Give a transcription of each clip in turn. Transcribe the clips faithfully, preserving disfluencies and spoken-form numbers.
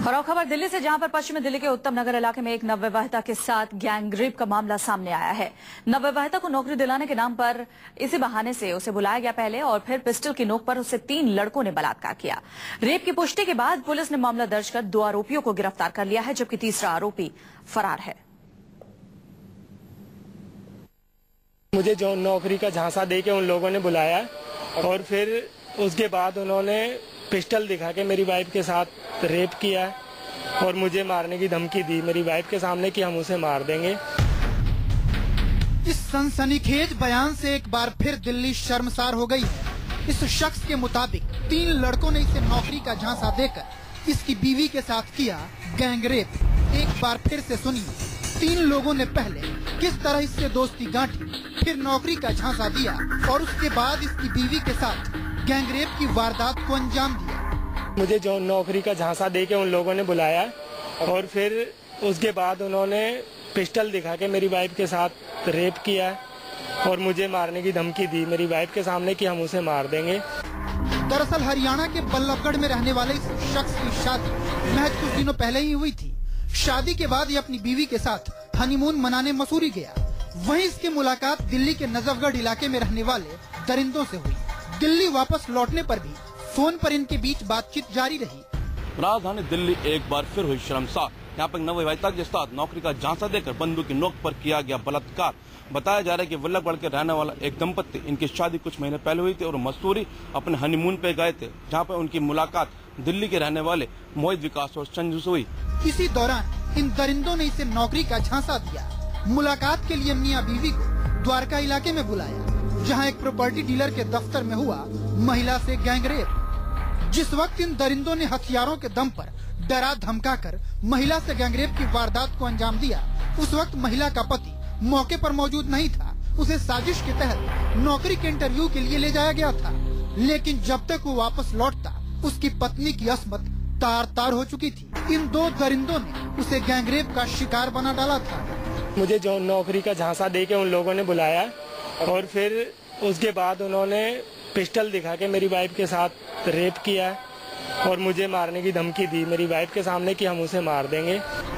और अब खबर दिल्ली से, जहां पर पश्चिमी दिल्ली के उत्तम नगर इलाके में एक नवविवाहिता के साथ गैंगरेप का मामला सामने आया है। नवविवाहिता को नौकरी दिलाने के नाम पर इसी बहाने से उसे बुलाया गया पहले और फिर पिस्टल की नोक पर उसे तीन लड़कों ने बलात्कार किया। रेप की पुष्टि के बाद पुलिस ने मामला दर्ज कर दो आरोपियों को गिरफ्तार कर लिया है, जबकि तीसरा आरोपी फरार है। मुझे जो नौकरी का झांसा देके उन लोगों ने बुलाया और फिर उसके बाद उन्होंने पिस्टल दिखा के मेरी वाइफ के साथ रेप किया और मुझे मारने की धमकी दी मेरी वाइफ के सामने कि हम उसे मार देंगे। इस सनसनीखेज बयान से एक बार फिर दिल्ली शर्मसार हो गई है। इस शख्स के मुताबिक तीन लड़कों ने इसे नौकरी का झांसा देकर इसकी बीवी के साथ किया गैंगरेप। एक बार फिर से सुनिए, तीन लोगों ने पहले किस तरह इससे दोस्ती गांठी, फिर नौकरी का झांसा दिया और उसके बाद इसकी बीवी के साथ गैंगरेप की वारदात को अंजाम दिया। मुझे जो नौकरी का झांसा देके उन लोगों ने बुलाया और फिर उसके बाद उन्होंने पिस्टल दिखा के मेरी वाइफ के साथ रेप किया और मुझे मारने की धमकी दी मेरी वाइफ के सामने कि हम उसे मार देंगे। दरअसल हरियाणा के बल्लभगढ़ में रहने वाले इस शख्स की शादी महज कुछ दिनों पहले ही हुई थी। शादी के बाद ये अपनी बीवी के साथ हनीमून मनाने मसूरी गया। वहीं इसकी मुलाकात दिल्ली के नजफगढ़ इलाके में रहने वाले दरिंदों से हुई। दिल्ली वापस लौटने पर भी फोन पर इनके बीच बातचीत जारी रही। राजधानी दिल्ली एक बार फिर हुई शर्मसार। यहाँ पर नवविवाहिता के साथ नौकरी का झांसा देकर बंदूक की नोक पर किया गया बलात्कार। बताया जा रहा है कि बल्लभगढ़ के रहने वाला एक दंपत्ति, इनकी शादी कुछ महीने पहले हुई थी और मसूरी अपने हनीमून पे गए थे, जहाँ पर उनकी मुलाकात दिल्ली के रहने वाले मोहित विकास और संजू से हुई। इसी दौरान इन दरिंदों ने इसे नौकरी का झांसा दिया। मुलाकात के लिए मियां बीवी को द्वारका इलाके में बुलाया, जहां एक प्रॉपर्टी डीलर के दफ्तर में हुआ महिला से गैंगरेप। जिस वक्त इन दरिंदों ने हथियारों के दम पर डरा धमका कर महिला से गैंगरेप की वारदात को अंजाम दिया, उस वक्त महिला का पति मौके पर मौजूद नहीं था। उसे साजिश के तहत नौकरी के इंटरव्यू के लिए ले जाया गया था, लेकिन जब तक वो वापस लौटता उसकी पत्नी की अस्मत तार तार हो चुकी थी। इन दो दरिंदों ने उसे गैंगरेप का शिकार बना डाला था। मुझे जो नौकरी का झांसा देके उन लोगों ने बुलाया और फिर उसके बाद उन्होंने पिस्टल दिखा के मेरी वाइफ के साथ रेप किया और मुझे मारने की धमकी दी मेरी वाइफ के सामने कि हम उसे मार देंगे।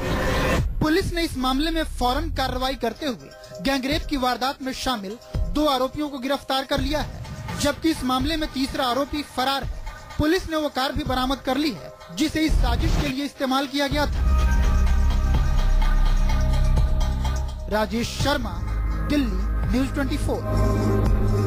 पुलिस ने इस मामले में फौरन कार्रवाई करते हुए गैंगरेप की वारदात में शामिल दो आरोपियों को गिरफ्तार कर लिया है, जबकि इस मामले में तीसरा आरोपी फरार है। पुलिस ने वो कार भी बरामद कर ली है जिसे इस साजिश के लिए इस्तेमाल किया गया था। राजेश शर्मा, दिल्ली, न्यूज़ चौबीस।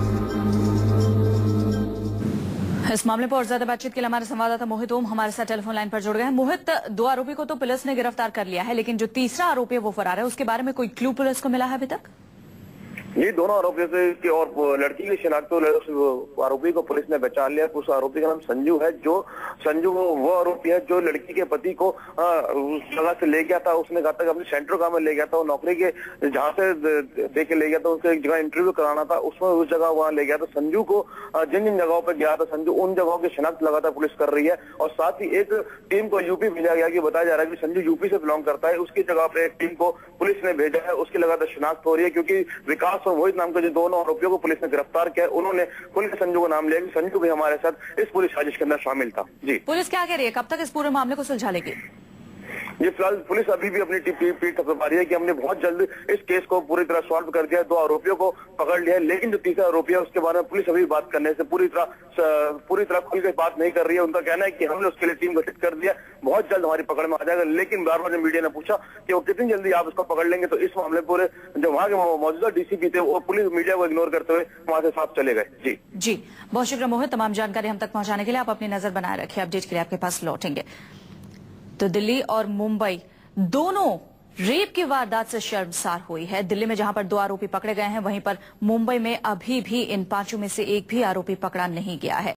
इस मामले पर और ज्यादा बातचीत के लिए हमारे संवाददाता मोहित ओम हमारे साथ टेलीफोन लाइन पर जुड़ गए हैं। मोहित, दो आरोपी को तो पुलिस ने गिरफ्तार कर लिया है, लेकिन जो तीसरा आरोपी है वो फरार है। उसके बारे में कोई क्लू पुलिस को मिला है अभी तक? ये दोनों आरोपियों से की और लड़की की शिनाख्त तो आरोपी को पुलिस ने पहचान लिया। उस आरोपी का नाम संजू है। जो संजू वो आरोपी है जो लड़की के पति को उस जगह से ले गया था। उसने कहा था कि अपने सेंट्रल काम में ले गया था, वो नौकरी के जहाँ से दे के ले गया था, उसको एक जगह इंटरव्यू कराना था, उसमें उस जगह वहाँ ले गया था। संजू को जिन जिन जगहों पर गया था संजू, उन जगहों की शिनाख्त लगातार पुलिस कर रही है और साथ ही एक टीम को यूपी भेजा गया कि बताया जा रहा है कि संजू यूपी से बिलोंग करता है। उसकी जगह पर एक टीम को पुलिस ने भेजा है, उसकी लगातार शिनाख्त हो रही है, क्योंकि विकास और मोहित नाम के जो दोनों आरोपियों को पुलिस ने गिरफ्तार किया। उन्होंने खुल के संजू को नाम लिया कि संजू भी हमारे साथ इस पूरी साजिश के अंदर शामिल था। जी, पुलिस क्या कह रही है, कब तक इस पूरे मामले को सुलझा लेगी? ये फिलहाल पुलिस अभी भी अपनी पीठ थपथपा रही है कि हमने बहुत जल्द इस केस को पूरी तरह सॉल्व कर दिया है, दो आरोपियों को पकड़ लिया है, लेकिन जो तीसरा आरोपी है उसके बारे में पुलिस अभी बात करने से पूरी तरह पूरी तरह खुल के बात नहीं कर रही है। उनका कहना है कि हमने उसके लिए टीम गठित कर दिया, बहुत जल्द हमारी पकड़ में आ जाएगा। लेकिन बार बार जब मीडिया ने पूछा कि वो कितनी जल्दी आप उसको पकड़ लेंगे, तो इस मामले पूरे जो वहाँ के मौजूदा डीसीपी थे वो पुलिस मीडिया को इग्नोर करते हुए वहाँ से साफ चले गए। जी जी, बहुत शुक्रिया मोहित, तमाम जानकारी हम तक पहुंचाने के लिए। आप अपनी नजर बनाए रखिए, अपडेट के लिए आपके पास लौटेंगे। तो दिल्ली और मुंबई दोनों रेप की वारदात से शर्मसार हुई है। दिल्ली में जहां पर दो आरोपी पकड़े गए हैं, वहीं पर मुंबई में अभी भी इन पांचों में से एक भी आरोपी पकड़ा नहीं गया है।